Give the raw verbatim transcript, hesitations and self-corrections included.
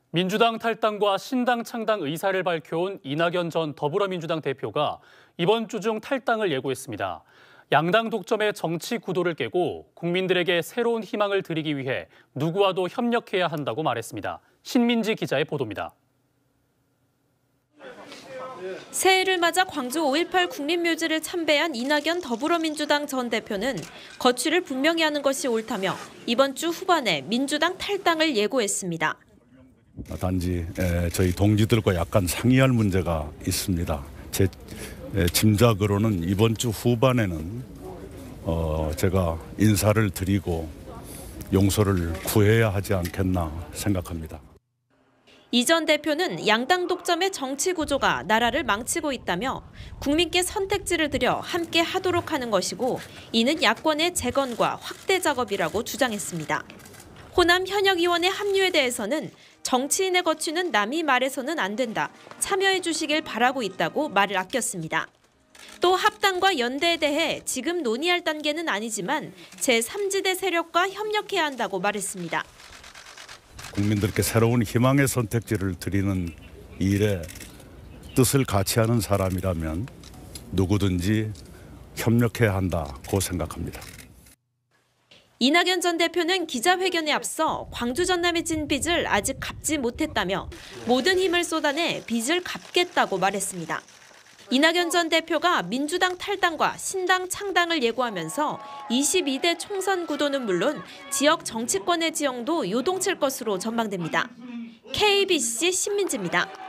민주당 탈당과 신당 창당 의사를 밝혀온 이낙연 전 더불어민주당 대표가 이번 주 중 탈당을 예고했습니다. 양당 독점의 정치 구도를 깨고 국민들에게 새로운 희망을 드리기 위해 누구와도 협력해야 한다고 말했습니다. 신민지 기자의 보도입니다. 새해를 맞아 광주 오일팔 국립묘지를 참배한 이낙연 더불어민주당 전 대표는 거취를 분명히 하는 것이 옳다며 이번 주 후반에 민주당 탈당을 예고했습니다. 단지 저희 동지들과 약간 상의할 문제가 있습니다. 제 짐작으로는 이번 주 후반에는 제가 인사를 드리고 용서를 구해야 하지 않겠나 생각합니다. 이 전 대표는 양당 독점의 정치 구조가 나라를 망치고 있다며 국민께 선택지를 드려 함께 하도록 하는 것이고 이는 야권의 재건과 확대 작업이라고 주장했습니다. 호남 현역의원의 합류에 대해서는 정치인의 거취는 남이 말해서는 안 된다. 참여해 주시길 바라고 있다고 말을 아꼈습니다. 또 합당과 연대에 대해 지금 논의할 단계는 아니지만 제삼 지대 세력과 협력해야 한다고 말했습니다. 국민들께 새로운 희망의 선택지를 드리는 일에 뜻을 같이 하는 사람이라면 누구든지 협력해야 한다고 생각합니다. 이낙연 전 대표는 기자회견에 앞서 광주 전남의 진 빚을 아직 갚지 못했다며 모든 힘을 쏟아내 빚을 갚겠다고 말했습니다. 이낙연 전 대표가 민주당 탈당과 신당 창당을 예고하면서 이십이 대 총선 구도는 물론 지역 정치권의 지형도 요동칠 것으로 전망됩니다. 케이비씨 신민지입니다.